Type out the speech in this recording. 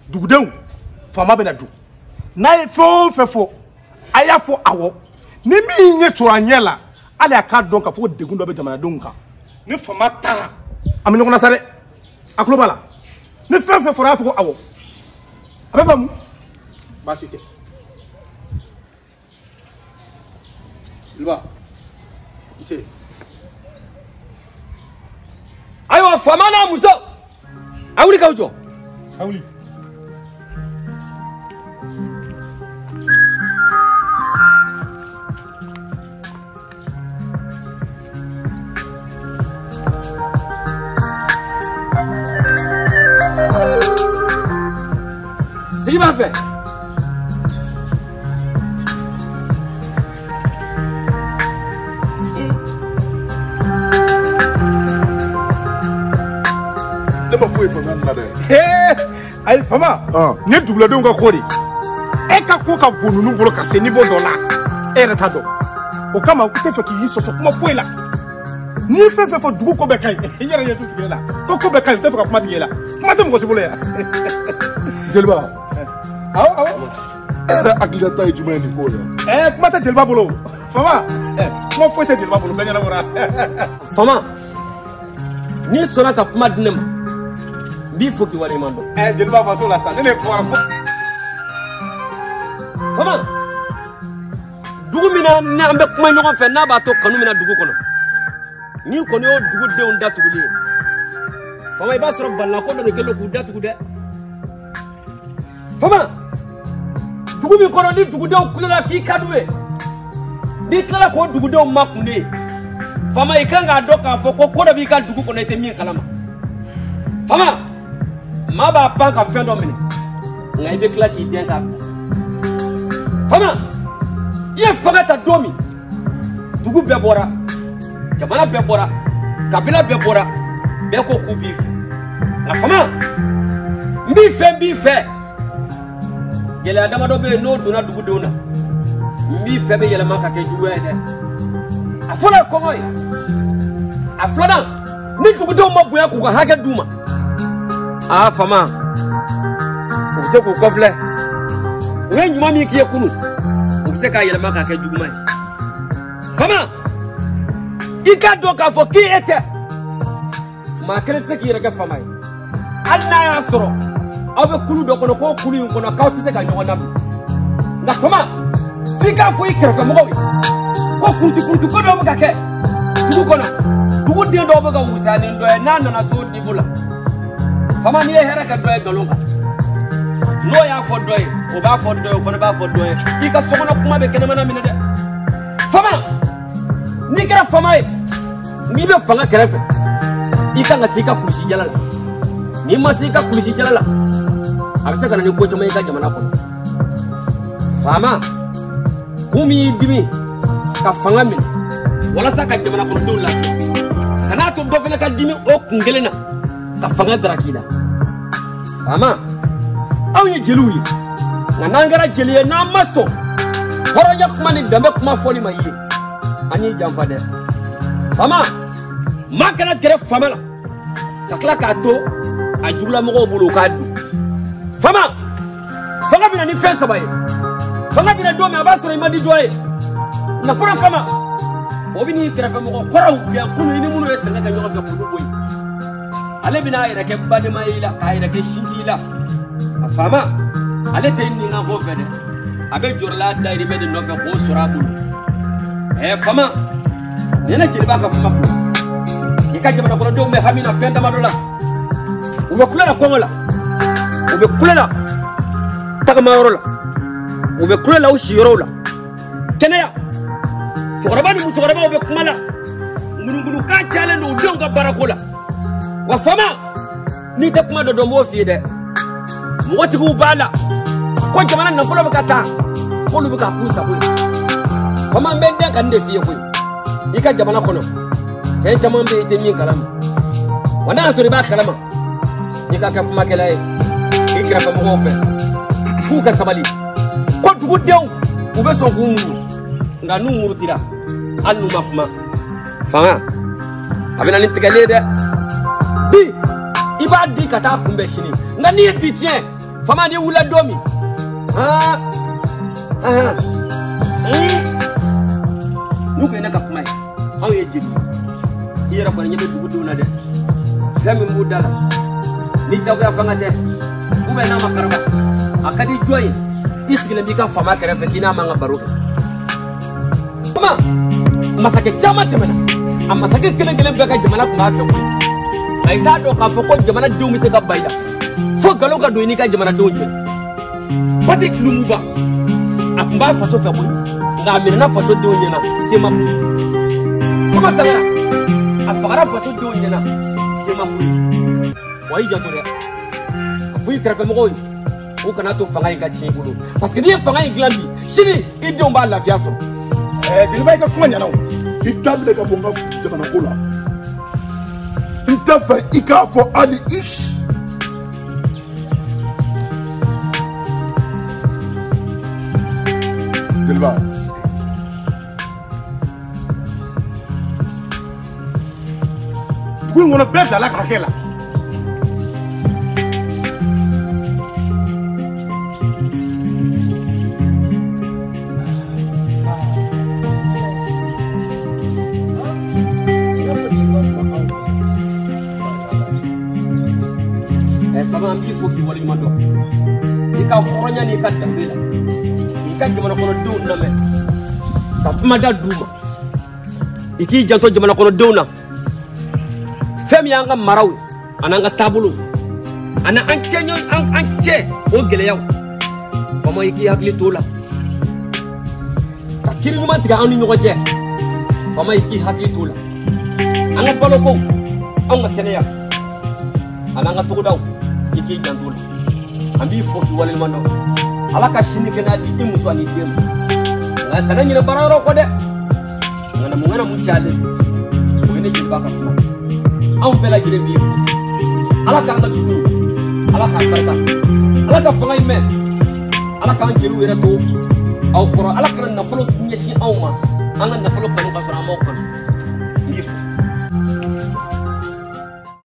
dugudenw fama bena du na fo fefo aya fo awo ni mi nye to anyela ale aka don ka fo degun do be jamana don ka ni fama tara amini ko na sare akulo bala ni fefo fo fo awo abeba mu ba site Liba ite ayo fama na muso awuli ka ujo awuli Sigi b'a fait. Ne ma foyi fama na de. Ay fama. Ne double don ka kori. E ka ko ka bonunu bolo ka se niveau do la. E re ta do. O kama ku te fa ki yi so kuma foyi la. Ni fe fo dugu ko be kai. Yere ye tu tigela. Ko be kai te fa ka kuma tigela. Kuma te mo ko se bolo ya. Jelba. Aw era agilata e juma ni ko ya kuma ta jelba bolo fama kuma fo se jelba bolo benya na wora fama ni sona ta kuma dinem bi fo ki wale mando jelba ma so la sa ne ko fama dugu mina ne ambe kuma nyogon fe na ba to kanu mina dugu kono ni kono yo dugu de on datuguli fama iba soro balla ko do kelo ku datugu de fama dugu mi kono ni dugu de kulela ki kadwe ni kala ko dugu de makunde fama ikanga doka fo ko da bi ka dugu kono ite mi kalama fama ma ba panka fendo mini ngai be kala ki den ka fama ye fagata domi dugu be bora jamana be bora kabila be bora be ko ku bi na fama mbi fe yele adama do be no dona dugu dona mbi fe be yele maka ke juwe de afola ko moy afloda ni dugu do mo buya ku ko hage duma fama o se ko kofle we nyuma mi kiye kunu o se ka yele maka ke jugu mai fama ika do ka fo ki ete ma kele te ki rega fama alla ya soro abe kulu do kono ko kulu yin kono ka tise ka nyogon nam na fama fika fo ikere mo wi ko kuntu ko do ga ke dugu kono dugu de do ga usani ndo e nana na so ni bula fama ni hera ka do e galonga no ya fo do e o ba fo do e ko ba fo do e ika so kono kuma be kenema na mina de fama ni kera fama ni be fanga kerefe ika nga sika kulishi jalala ni masika kulishi jalala abisa kana ni ko chama ika jamana ko fama kumi dimi ka fanga min wala saka jamana ko dola kana to do fena ka dimi o kungelena ka fanga darakida fama aw ye jeluyi na nangara jeliye na maso horoja kuma ni dambe kuma foli mayi ani jamfa de fama makana tere fama la takla ka to a jugla mo bulu ka du fama bina ni fesa baye fama bina do me abasoro imadi doye na fora fama obini tere fama ko koraw ya kunu ni munu e senga nyoga fe kunu boy ale bina ira ke bade mayila ka ira ke shindila fama ale te ni nga bo fede abe jorla dairi mede no fe ko sura bulu fama nena jeliba ka fama ika jamana ko do me hamina fenda madola ube kulela kongola ube kulela tagamayorola ube kulela ushiyorola kenaya chokorabani muchokoraba ube kumala ngulungulu ka chale no donga barakola wa fama ni te kuma do dombo fi de mwoti ku bala ko jamana na folo bakata ko lu baka kusa ko fama mbende kan de fi ko ika jamana kono fe jamon be ite min kalama wana to riba kalama ika ka kuma kelay ikra fa mo fe ku ka sabali ko dugu dew ube so ku nga nu murutira anu makuma fama abina ni tigale de bi iba di kata kumbe shini nga ni bitien fama ni wula domi nu ko naka kuma haw ye jidi yera ko nyebe dugu duna de fami mu dala ni taw ya fangate ube na makaraba akadi joy isigile bi ka fama kare fe kina manga baruka kuma masake chama temena amma sake kelen kelen be ka jamana kuma fe ko ay ta do ka foko jamana do mi se ka bayda fo galo ka do ni ka jamana do je patik lumuba akamba faso fe boy na mirna faso do nyena sema kuma sangara afagara faso do nyena sema wayi jatore afuyi karafe mogoy o kana to fanga inga chingulu parce que ni fanga inglambi shini idon ba la fiaso dilba ka kuma nyana itable ka bonga jamana kula itafa ikafo ali ish dilba gwe ngona beta la kakela ika horonya ni ka dambela ika jamana kono do na me tapmada duma iki janto jamana kono do na fem yanga maraw ananga tabulu ana ancenyo ance o gele yaw famo iki hakli tola takiri nyuma tiga anu nyoko je famo iki hakli tola anga baloko anga seneya ananga tugudaw iki jantola ambi foki walil mando alaka shini kena di muso ani dem ngata nyina bararo ko de ngana mu chale ko ne jiba ka kuma am bela jire bi alaka anga tu alaka barka alaka fangay men alaka njiru wera to aw ko alaka na folo nyeshi awma anga na folo kanu ka fara mo ko